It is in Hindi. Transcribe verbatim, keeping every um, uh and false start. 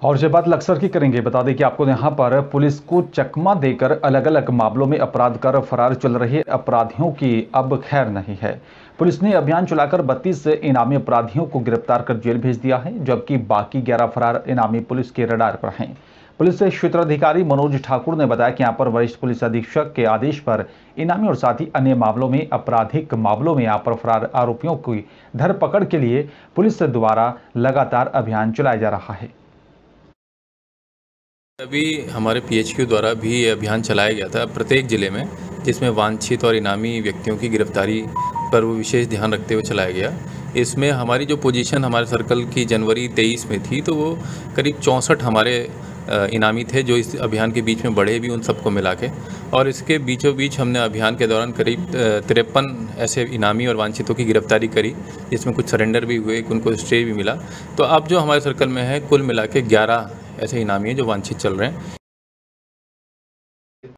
और ये बात लक्सर की करेंगे। बता दें कि आपको यहाँ पर पुलिस को चकमा देकर अलग अलग मामलों में अपराध कर फरार चल रहे अपराधियों की अब खैर नहीं है। पुलिस ने अभियान चलाकर बत्तीस इनामी अपराधियों को गिरफ्तार कर जेल भेज दिया है, जबकि बाकी ग्यारह फरार इनामी पुलिस के रडार पर हैं। पुलिस क्षेत्राधिकारी मनोज ठाकुर ने बताया कि यहाँ पर वरिष्ठ पुलिस अधीक्षक के आदेश पर इनामी और साथ ही अन्य मामलों में आपराधिक मामलों में यहाँ पर फरार आरोपियों की धरपकड़ के लिए पुलिस द्वारा लगातार अभियान चलाया जा रहा है। अभी हमारे पीएचक्यू द्वारा भी ये अभियान चलाया गया था प्रत्येक ज़िले में, जिसमें वांछित और इनामी व्यक्तियों की गिरफ्तारी पर वो विशेष ध्यान रखते हुए चलाया गया। इसमें हमारी जो पोजीशन हमारे सर्कल की जनवरी तेईस में थी, तो वो करीब चौंसठ हमारे इनामी थे जो इस अभियान के बीच में बढ़े भी, उन सबको मिला के। और इसके बीचों बीच हमने अभियान के दौरान करीब तिरपन ऐसे इनामी और वांछितों की गिरफ्तारी करी, जिसमें कुछ सरेंडर भी हुए, उनको स्टे भी मिला। तो अब जो हमारे सर्कल में है, कुल मिला के ग्यारह ऐसे इनामी हैं जो वांछित चल रहे हैं।